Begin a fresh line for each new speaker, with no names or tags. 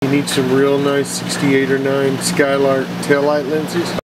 You need some real nice 68 or 9 Skylark taillight lenses.